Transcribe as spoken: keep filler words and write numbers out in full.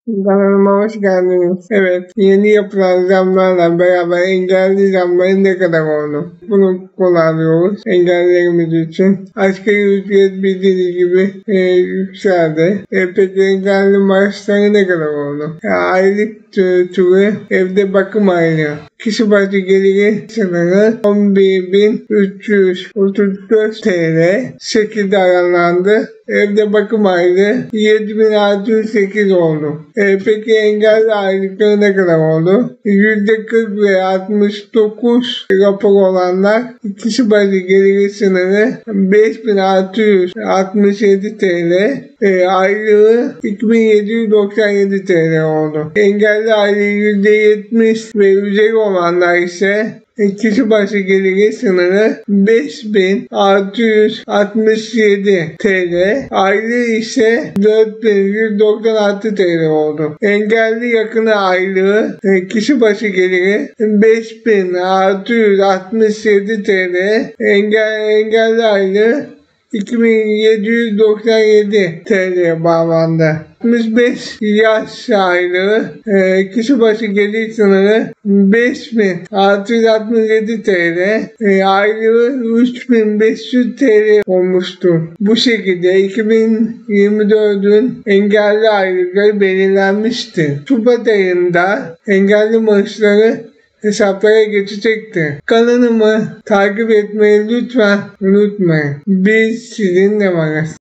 Kanalıma hoş geldiniz. Evet, yeni yapılan zamlarla beraber engelli zamları ne kadar oldu? Bunu konu alıyoruz engellilerimiz için. Asgari ücret bildiğiniz gibi e, yükseldi. E, peki engelli maaşları ne kadar oldu? E, aylık türü evde bakım aylığı. Kişi başı geliri sınırı on bir bin üç yüz otuz dört T L şekilde ayarlandı. Evde bakım aylığı yedi bin altı yüz sekiz oldu. E, peki engelli aylıkları ne kadar oldu? yüzde kırk ve altmış dokuz rapor olanlar kişi başı geliri sınırı beş bin altı yüz altmış yedi T L. E, aylığı iki bin yedi yüz doksan yedi T L oldu. Engelli aylığı yüzde yetmiş ve üzeri olanlar ise kişi başı geliri sınırı beş bin altı yüz altmış yedi T L, aylığı ise dört bin yüz doksan altı T L oldu. Engelli yakını aylığı kişi başı geliri beş bin altı yüz altmış yedi T L, engel, engelli aylığı iki bin yedi yüz doksan yedi T L bağlandı. altmış beş yaş aylığı e, kişi başı gelir sınırı beş bin altı yüz altmış yedi T L, e, aylığı üç bin beş yüz T L olmuştu. Bu şekilde iki bin yirmi dördün engelli aylıkları belirlenmişti. Şubat ayında engelli maaşları hesaplara geçecektir. Kanalımı takip etmeyi lütfen unutmayın. Biz sizinle varız.